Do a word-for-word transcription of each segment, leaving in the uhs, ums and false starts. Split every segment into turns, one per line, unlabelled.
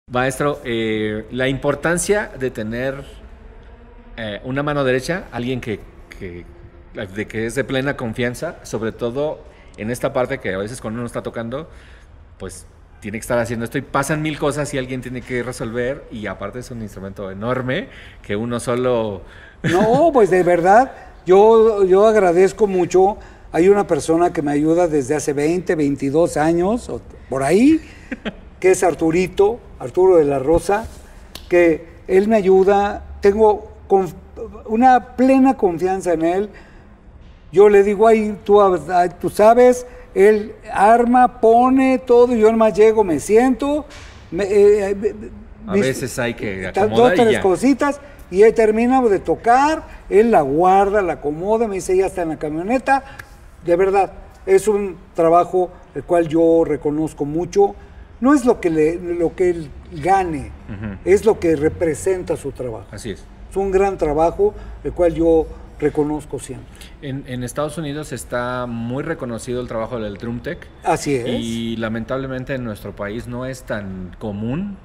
Maestro, eh, la importancia de tener eh, una mano derecha, alguien que, que, de que es de plena confianza, sobre todo en esta parte que a veces cuando uno está tocando, pues tiene que estar haciendo esto y pasan mil cosas y alguien tiene que resolver, y aparte es un instrumento enorme que uno solo...
No, pues de verdad, yo, yo agradezco mucho. Hay una persona que me ayuda desde hace veinte, veintidós años, o por ahí, que es Arturito, Arturo de la Rosa, que él me ayuda, tengo conf una plena confianza en él. Yo le digo, ay, tú, ay, tú sabes, él arma, pone todo, yo nomás llego, me siento, me, eh,
a
mis,
veces hay que acomodar
dos, tres
y ya.
cositas, y él termina de tocar, él la guarda, la acomoda, me dice, ya está en la camioneta. De verdad, es un trabajo el cual yo reconozco mucho. No es lo que, le, lo que él gane, uh-huh. es lo que representa su trabajo.
Así es.
Es un gran trabajo, el cual yo reconozco siempre.
En, en Estados Unidos está muy reconocido el trabajo del drum tech.
Así es.
Y lamentablemente en nuestro país no es tan común,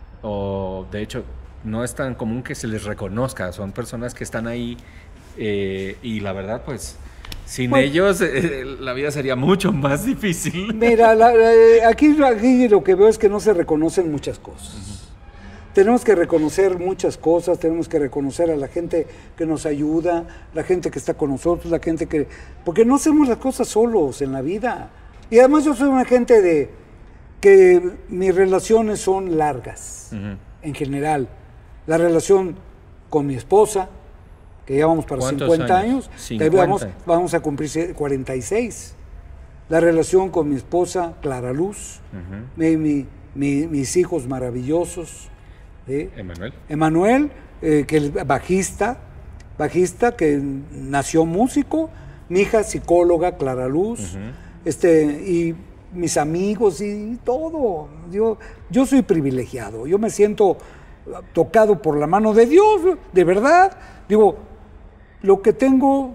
o de hecho no es tan común que se les reconozca. Son personas que están ahí eh, y la verdad pues... Sin bueno, ellos, eh, la vida sería mucho más difícil.
Mira, la, la, aquí, aquí lo que veo es que no se reconocen muchas cosas. Uh-huh. Tenemos que reconocer muchas cosas, tenemos que reconocer a la gente que nos ayuda, la gente que está con nosotros, la gente que... Porque no hacemos las cosas solos en la vida. Y además yo soy una gente de... que mis relaciones son largas, uh-huh. en general. La relación con mi esposa, que ya vamos para cincuenta años, cincuenta. Vamos, vamos a cumplir cuarenta y seis. La relación con mi esposa, Clara Luz, uh-huh. mi, mi, mi, mis hijos maravillosos. ¿eh?
Emanuel.
Emanuel, eh, que es bajista, bajista, que nació músico, mi hija psicóloga, Clara Luz, uh-huh. este, y mis amigos y todo. Yo, yo soy privilegiado, yo me siento tocado por la mano de Dios, de verdad. Digo, lo que tengo,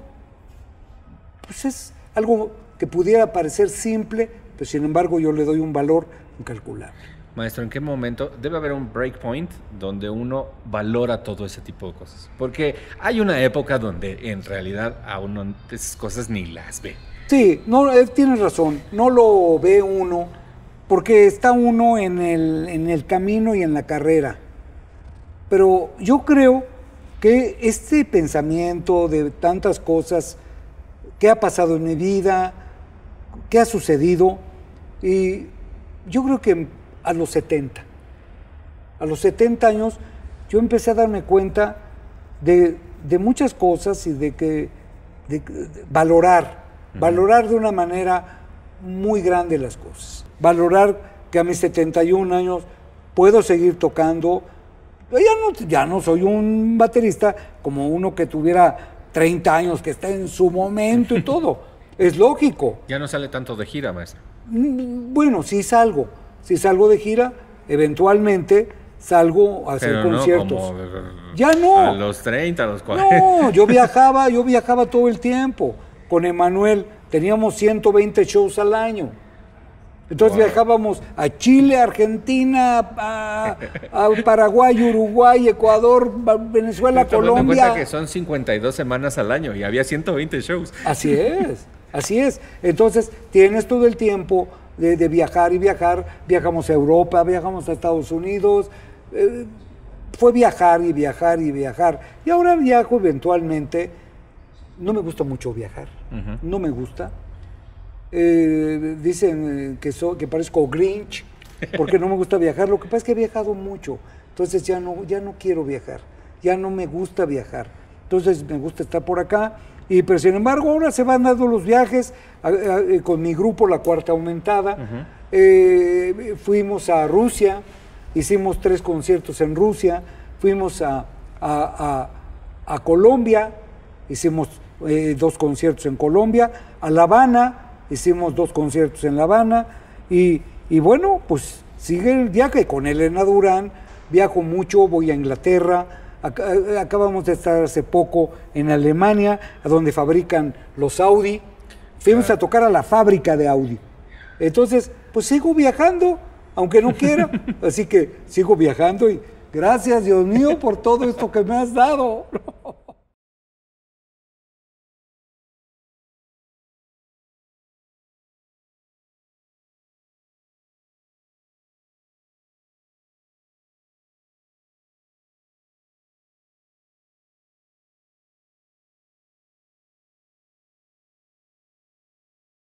pues es algo que pudiera parecer simple, pero sin embargo yo le doy un valor incalculable.
Maestro, ¿en qué momento debe haber un breakpoint donde uno valora todo ese tipo de cosas? Porque hay una época donde en realidad a uno esas cosas ni las ve.
Sí, no, eh, tienes razón, no lo ve uno, porque está uno en el, en el camino y en la carrera. Pero yo creo que este pensamiento de tantas cosas que ha pasado en mi vida, que ha sucedido, y yo creo que a los setenta, a los setenta años, yo empecé a darme cuenta de, de muchas cosas y de que de, de valorar, uh-huh. valorar de una manera muy grande las cosas. Valorar que a mis setenta y un años puedo seguir tocando. Ya no, ya no soy un baterista como uno que tuviera treinta años, que está en su momento y todo. Es lógico.
Ya no sale tanto de gira, maestro.
Bueno, sí salgo. Sí salgo de gira, eventualmente salgo a hacer
Pero
conciertos.
No, como
ya no.
A los treinta, a los cuarenta.
No, yo viajaba, yo viajaba todo el tiempo. Con Emanuel teníamos ciento veinte shows al año. Entonces wow. viajábamos a Chile, Argentina, a, a Paraguay, Uruguay, Ecuador, Venezuela, Colombia.
Tomando en cuenta que son cincuenta y dos semanas al año y había ciento veinte shows.
Así es, así es. Entonces tienes todo el tiempo de, de viajar y viajar. Viajamos a Europa, viajamos a Estados Unidos. Eh, fue viajar y viajar y viajar. Y ahora viajo eventualmente. No me gusta mucho viajar, uh-huh. no me gusta. Eh, dicen que, so, que parezco Grinch porque no me gusta viajar. Lo que pasa es que he viajado mucho, entonces ya no, ya no quiero viajar, ya no me gusta viajar, entonces me gusta estar por acá. Y pero sin embargo ahora se van dando los viajes a, a, a, con mi grupo La Cuarta Aumentada. Uh-huh. eh, fuimos a Rusia, hicimos tres conciertos en Rusia, fuimos a, a, a, a Colombia, hicimos eh, dos conciertos en Colombia, a La Habana, hicimos dos conciertos en La Habana, y, y bueno, pues sigue el viaje con Elena Durán. Viajo mucho, voy a Inglaterra, ac- acabamos de estar hace poco en Alemania, a donde fabrican los Audi. Fuimos claro. a tocar a la fábrica de Audi. Entonces, pues sigo viajando, aunque no quiera. Así que sigo viajando y gracias, Dios mío, por todo esto que me has dado.